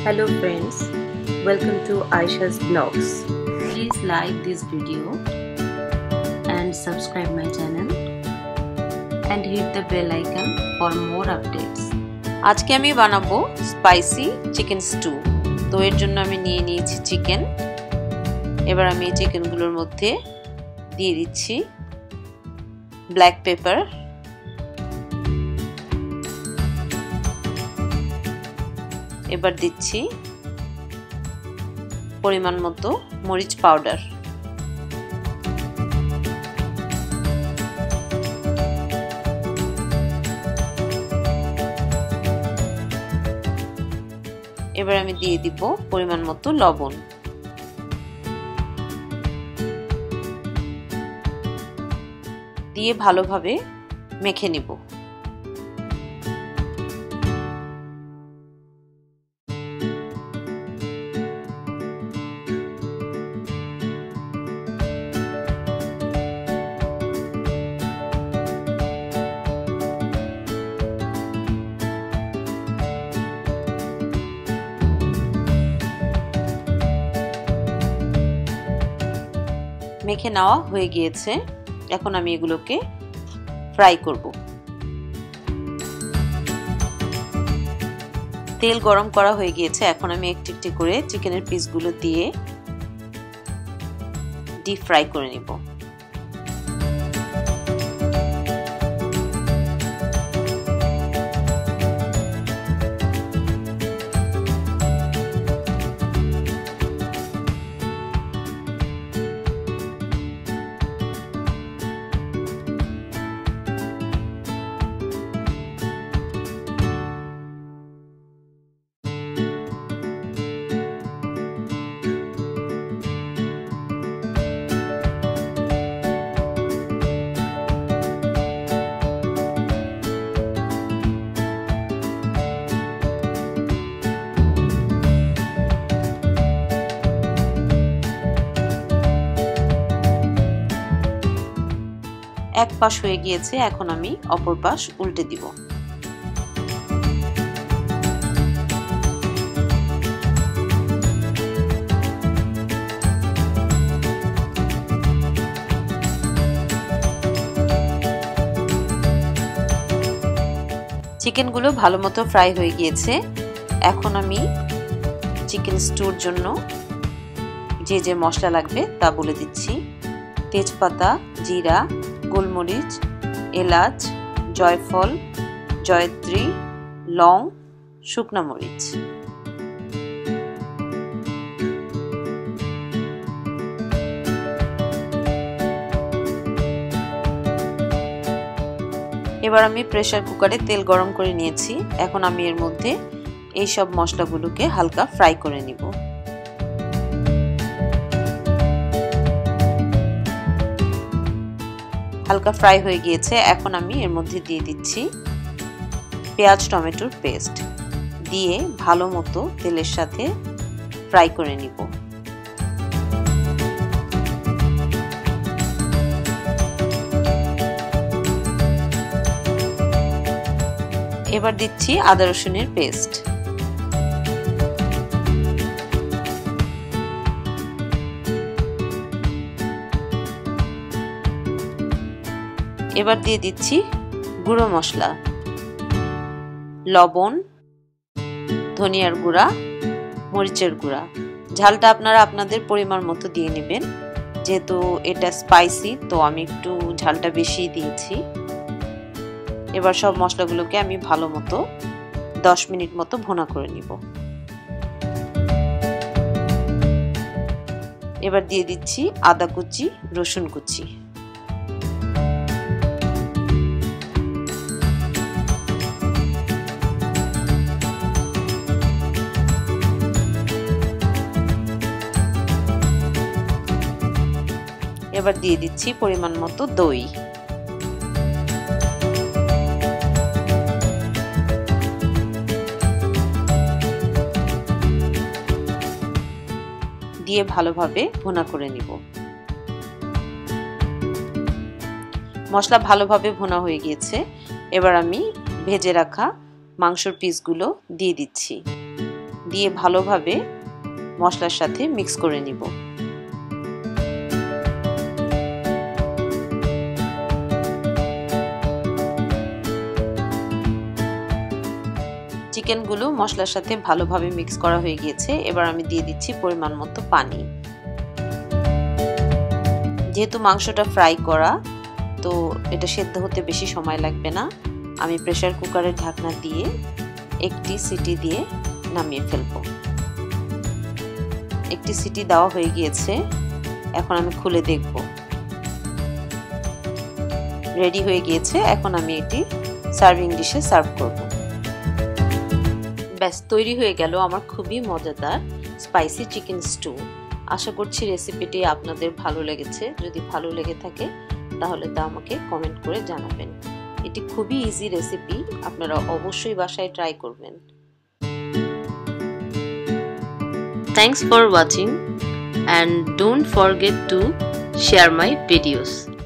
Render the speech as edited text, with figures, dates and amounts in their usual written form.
Hello friends, welcome to AYESHA'S blogs. Please like this video and subscribe my channel and hit the bell icon for more updates. আজকে আমি বানাবো spicy chicken stew. তো এর জন্য আমি নিয়ে নিয়েছি চিকেন। এবার আমি এই চিকেনগুলোর মধ্যে দিয়ে দিচ্ছি ব্ল্যাক পেপার, এবার দিচ্ছি পরিমাণ মতো মরিচ পাউডার, এবার আমি দিয়ে দিব পরিমাণ মতো লবণ, দিয়ে ভালোভাবে মেখে নিব। মেখে নেওয়া হয়ে গিয়েছে, এখন আমি এগুলোকে ফ্রাই করব। তেল গরম করা হয়ে গিয়েছে, এখন আমি একটি একটি করে চিকেনের পিসগুলো দিয়ে ডিপ ফ্রাই করে নিব। এক পাশ হয়ে গিয়েছে, এখন আমি অপর পাশ উল্টে দিব। চিকেনগুলো ভালো মতো ফ্রাই হয়ে গিয়েছে, এখন আমি চিকেন স্টুর জন্য যে যে মশলা লাগবে তা বলে দিচ্ছি। তেজপাতা, জিরা, গোলমরিচ, এলাচ, জয়ফল, জয়ত্রী, লং, শুকনা মরিচ। এবার আমি প্রেসার কুকারে তেল গরম করে নিয়েছি, এখন আমি এর মধ্যে এই সব মশলাগুলোকে হালকা ফ্রাই করে নিব। হালকা ফ্রাই হয়ে গিয়েছে, এখন আমি এর মধ্যে দিয়ে দিচ্ছি পেঁয়াজ টমেটোর পেস্ট, দিয়ে ভালো মতো তেলের সাথে ফ্রাই করে নিব। এবার দিচ্ছি আদা রসুনের পেস্ট, এবার দিয়ে দিচ্ছি গুঁড়ো মশলা, লবণ, ধনিয়ার গুঁড়া, মরিচের গুঁড়া। ঝালটা আপনারা আপনাদের পরিমাণ মতো দিয়ে নেবেন, যেহেতু এটা স্পাইসি তো আমি একটু ঝালটা বেশি দিয়েছি। এবার সব মশলাগুলোকে আমি ভালো মতো 10 মিনিট মতো ভুনা করে নিব। এবার দিয়ে দিচ্ছি আদা কুচি, রসুন কুচি, এবার দিয়ে দিচ্ছি পরিমাণ মতো দই, দিয়ে ভালোভাবে ভুনা করে নিব। মশলা ভালোভাবে ভুনা হয়ে গিয়েছে, এবার আমি ভেজে রাখা মাংসের পিসগুলো দিয়ে দিচ্ছি। দিয়ে ভালোভাবে মশলার সাথে মিক্স করে নিব। চিকেনগুলো মশলার সাথে ভালোভাবে মিক্স করা হয়ে গিয়েছে। এবার আমি দিয়ে দিচ্ছি পরিমাণ মতো পানি। যেহেতু মাংসটা ফ্রাই করা, তো এটা সেদ্ধ হতে বেশি সময় লাগবে না। আমি প্রেসার কুকারের ঢাকনা দিয়ে একটি সিটি দিয়ে নামিয়ে ফেলব। একটি সিটি দেওয়া হয়ে গিয়েছে, এখন আমি খুলে দেখব। রেডি হয়ে গিয়েছে, এখন আমি এটি সার্ভিং ডিশে সার্ভ করব। ব্যাস তৈরি হয়ে গেল আমার খুবই মজাদার স্পাইসি চিকেন স্টু। আশা করছি রেসিপিটি আপনাদের ভালো লেগেছে। যদি ভালো লেগে থাকে তাহলে তা আমাকে কমেন্ট করে জানাবেন। এটি খুবই ইজি রেসিপি, আপনারা অবশ্যই বাসায় ট্রাই করবেন। Thanks for watching and don't forget to share my videos.